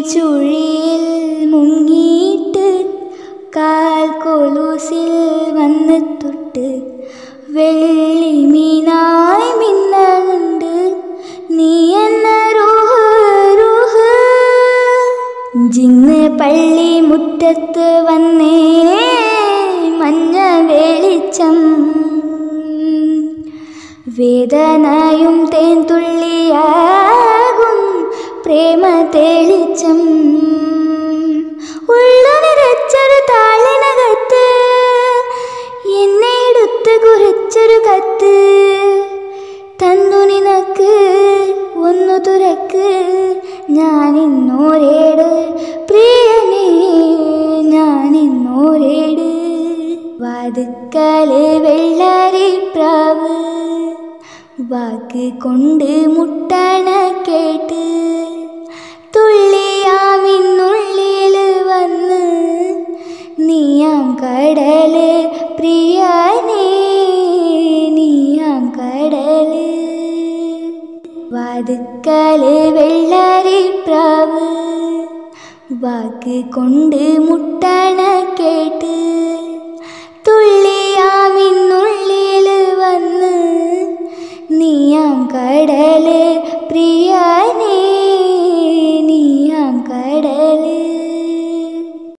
ചുഴിയിൽ മുങ്ങിയിട്ട് കാൽ കൊലുസിൽ വന്ന് തൊട്ട് വെള്ളി മീനായി മിന്നുണ്ട് നീ എന്ന റൂഹ് റൂഹ്. ജിന്ന് പള്ളി മുറ്റത്ത് വന്നേ മഞ്ഞ വെളിച്ചം വേദനയും തേൻതുള്ളിയാകും പ്രേമ തെളിച്ചം. ഉള്ളു നിറച്ചൊരു താളിനകത്ത് എന്നെ എടുത്ത് കുറിച്ചൊരു കത്ത് തന്നു നിനക്ക് ഒന്നു തുറക്ക് ഞാനിന്നോരേട് പ്രിയനേ ഞാനിന്നോരേട്. വാതുക്കല് വെള്ളരിപ്രാവ് വാക്ക് കൊണ്ട് മുട്ടണ കേട്ട് തുള്ളിയാമിന്നുള്ളിൽ വന്ന് നീയാം കടല് പ്രിയനേ നീയാം കടല്. വാതുക്കല് വെള്ളരിപ്രാവ് വാക്ക് കൊണ്ട് മുട്ടണ കേട്ട് തുള്ളി